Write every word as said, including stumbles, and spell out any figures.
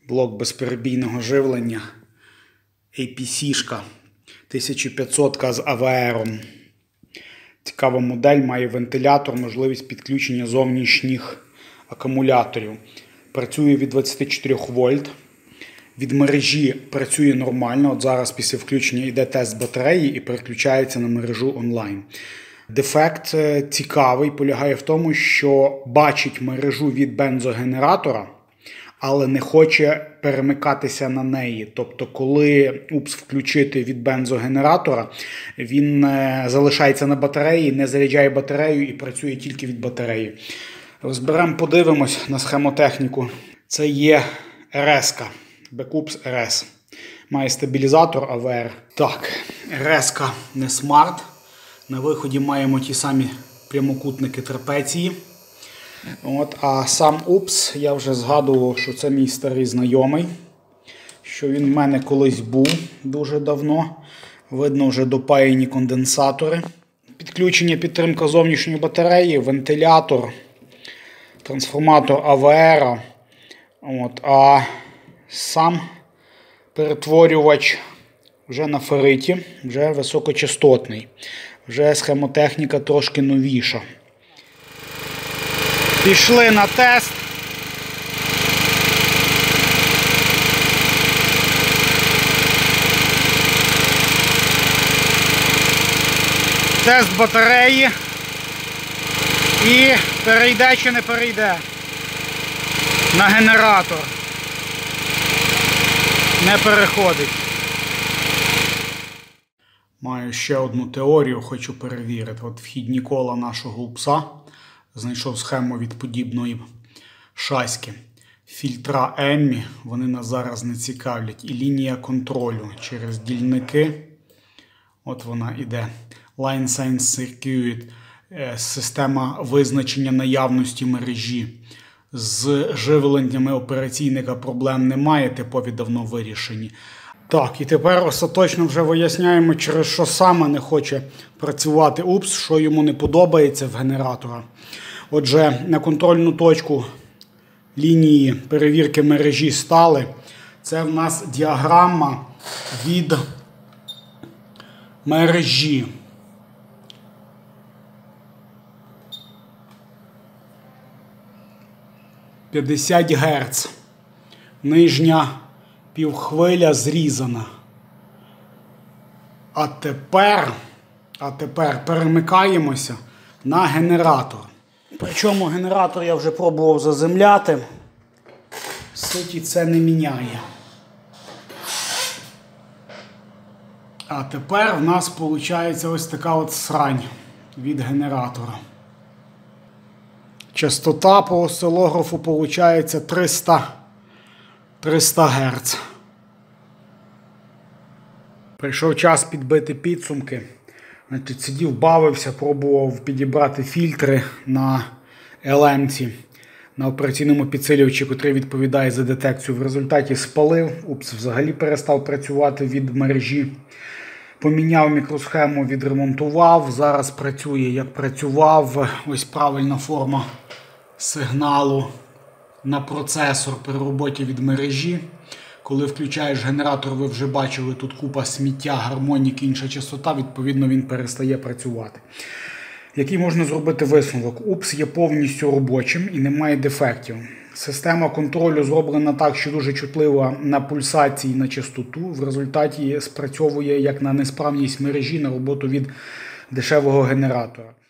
блок безперебійного живлення ей пі сі-шка тисяча п'ятсот з а ве ером. Цікава модель, має вентилятор, можливість підключення зовнішніх акумуляторів. Працює від двадцяти чотирьох вольт. Від мережі працює нормально. От зараз після включення йде тест батареї і переключається на мережу онлайн. Дефект цікавий, полягає в тому, що бачить мережу від бензогенератора, але не хоче перемикатися на неї. Тобто, коли упс включити від бензогенератора, він залишається на батареї, не заряджає батарею і працює тільки від батареї. Розберемо, подивимось на схемотехніку. Це є ер ес-ка, Backups ер ес. Має стабілізатор а ве ер. Так, ер ес-ка не смарт. На виході маємо ті самі прямокутники трапеції. От, а сам упс, я вже згадував, що це мій старий знайомий, що він в мене колись був дуже давно. Видно вже допаяні конденсатори. Підключення, підтримка зовнішньої батареї, вентилятор, трансформатор а ве ер. От, а сам перетворювач вже на ферриті, вже високочастотний. Вже схемотехніка трошки новіша. Пішли на тест. Тест батареї. І перейде чи не перейде на генератор. Не переходить. Маю ще одну теорію, хочу перевірити. От вхідні кола нашого упса. Знайшов схему від подібної шаськи. Фільтра Еммі, вони нас зараз не цікавлять. І лінія контролю через дільники. От вона іде. Line Sense Circuit. Система визначення наявності мережі. З живленнями операційника проблем немає, типові давно вирішені. Так, і тепер остаточно вже виясняємо, через що саме не хоче працювати упс, що йому не подобається в генератора. Отже, на контрольну точку лінії перевірки мережі стали. Це в нас діаграма від мережі. п'ятдесят герц. Нижня півхвиля зрізана. А тепер, а тепер перемикаємося на генератор. Причому генератор я вже пробував заземляти. Суті це не міняє. А тепер в нас виходить ось така от срань від генератора. Частота по осцилографу виходить триста герц. Прийшов час підбити підсумки. Значить, сидів, бавився, пробував підібрати фільтри на ел ем-ці, на операційному підсилювачі, який відповідає за детекцію. В результаті спалив, упс, взагалі перестав працювати від мережі. Поміняв мікросхему, відремонтував, зараз працює як працював. Ось правильна форма сигналу на процесор при роботі від мережі. Коли включаєш генератор, ви вже бачили, тут купа сміття, гармонік, інша частота, відповідно він перестає працювати. Який можна зробити висновок? упс є повністю робочим і немає дефектів. Система контролю зроблена так, що дуже чутлива на пульсації, на частоту. В результаті спрацьовує як на несправність мережі, на роботу від дешевого генератора.